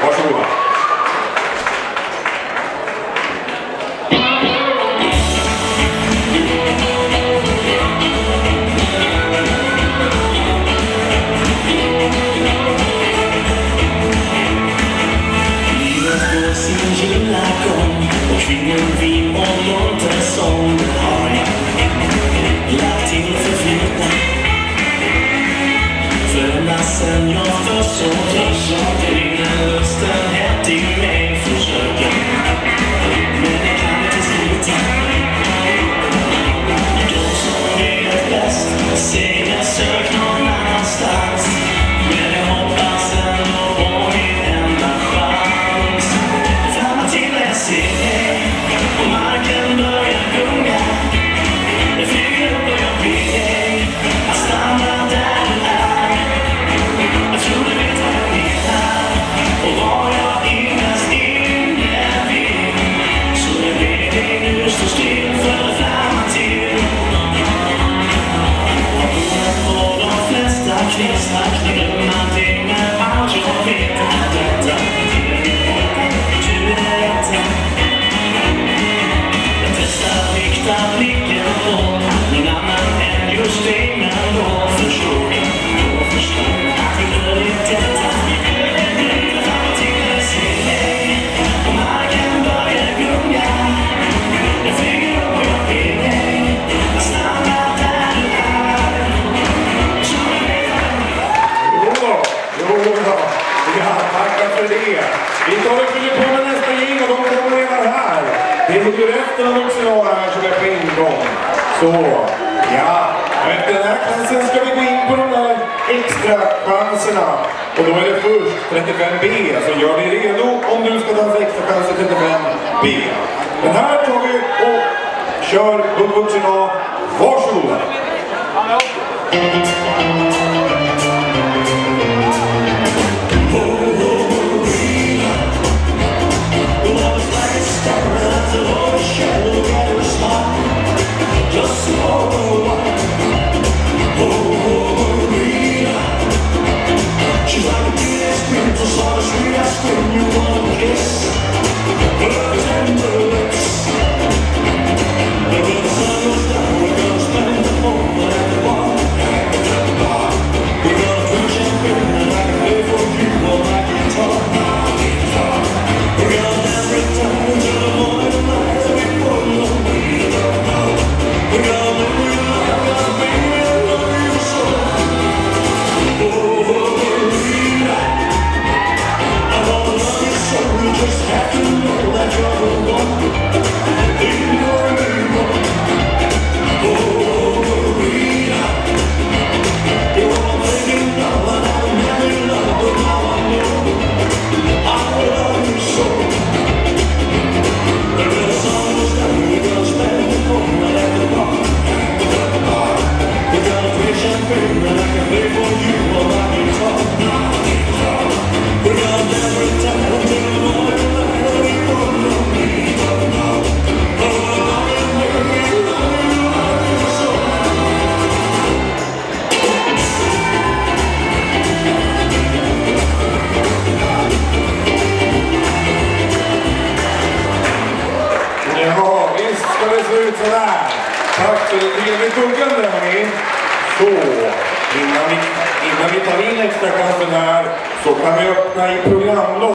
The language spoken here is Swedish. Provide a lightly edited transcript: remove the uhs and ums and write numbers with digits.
Varsågoda. Sin gilla gång och kvinnor vi och låter som har lagt till förflutna. För ända sen jag först såg dig rinner lusten hett i mig försöker. Men jag kan inte sluta. De som vet bäst säger sök någon annanstans. Men jag hoppas ändå på min enda chans. Se dig och marken börjar gunga. Jag flyger upp och jag ber dig att stanna där du är. Jag tror du vet vad jag menar och vad jag innerst inne vill. Så jag ber dig nu stå still för att flamma till. Har börjat på de flesta kvistar knämma dig med allt jag vet att detta. Du är det rätta. Rikta blicken på någon annan än just dig, men då förstår att det gör inte detta. Jag fram till att se dig och marken börjar gunga. Jag flyger upp och jag ber dig att stanna där du är. Så jag vet Ja, tackar för det. Vi tar och fyller på med nästa gäng och de kommer redan här. Det är ju resten av Oxenara här som är på ingång. Så, ja. Efter den här klassen ska vi gå in på de där extra chanserna. Och då är det först 35B. Så gör dig redo om du ska ta extra chanser 35B. Den här tar vi och kör på Oxenara. Varsågoda. Tack för det trevligt tuggande, hörni. Så, innan vi tar in extra chansen här så kan vi öppna i programlådan.